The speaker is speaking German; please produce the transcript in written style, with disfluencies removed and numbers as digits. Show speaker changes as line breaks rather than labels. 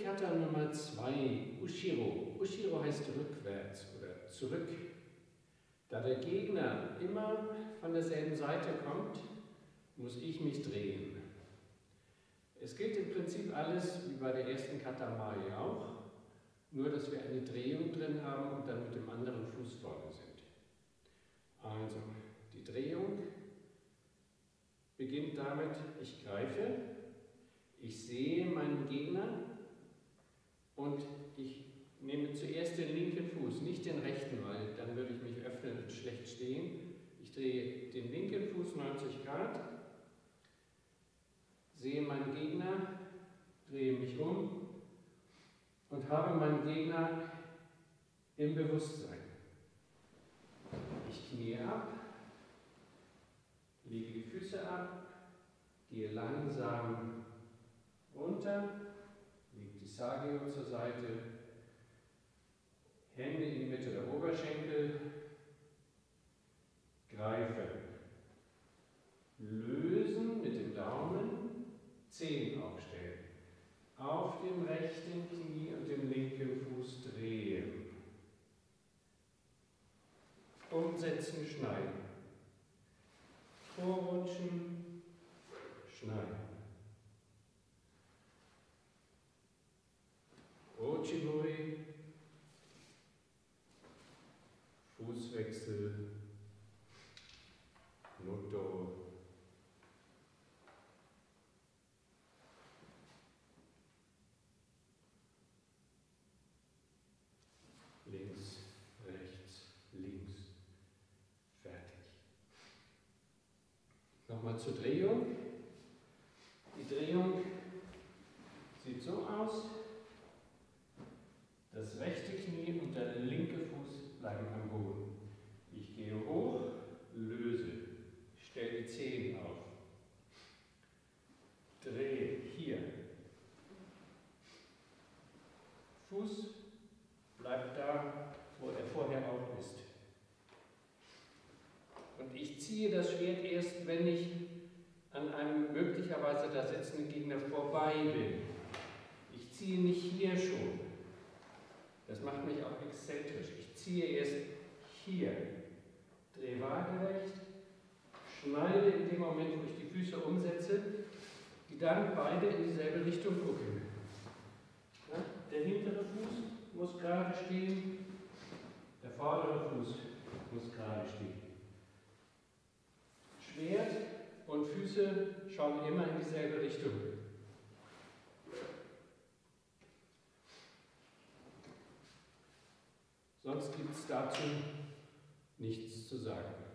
Kata Nummer 2, Ushiro. Ushiro heißt rückwärts oder zurück. Da der Gegner immer von derselben Seite kommt, muss ich mich drehen. Es gilt im Prinzip alles wie bei der ersten Kata Mai auch, nur dass wir eine Drehung drin haben und dann mit dem anderen Fuß vorne sind. Also, die Drehung beginnt damit, ich greife, ich sehe meinen Gegner und ich nehme zuerst den linken Fuß, nicht den rechten, weil dann würde ich mich öffnen und schlecht stehen. Ich drehe den linken Fuß 90 Grad, sehe meinen Gegner, drehe mich um und habe meinen Gegner im Bewusstsein. Ich knie ab, lege die Füße ab, gehe langsam runter, lege die Sagyo zur Seite, Hände in die Mitte der Oberschenkel, greife, lösen mit dem Daumen, Zehen aufstellen, auf dem rechten Knie und dem linken Fuß drehen, umsetzen, schneiden, vorrutschen, schneiden. Ochiburi, Fußwechsel, Noto, links, rechts, links, fertig. Nochmal zur Drehung. Die Drehung sieht so aus. Das rechte Knie und der linke Fuß bleiben am Boden. Ich gehe hoch, löse, stelle die Zehen auf, drehe hier. Fuß bleibt da, wo er vorher auch ist. Und ich ziehe das Schwert erst, wenn ich an einem möglicherweise da sitzenden Gegner vorbei bin. Ich ziehe nicht hier schon. Das macht mich auch exzentrisch. Ich ziehe erst hier, drehe waagerecht, schneide in dem Moment, wo ich die Füße umsetze, die dann beide in dieselbe Richtung gucken. Ja, der hintere Fuß muss gerade stehen, der vordere Fuß muss gerade stehen. Schwert und Füße schauen immer in dieselbe Richtung. Sonst gibt es dazu nichts zu sagen.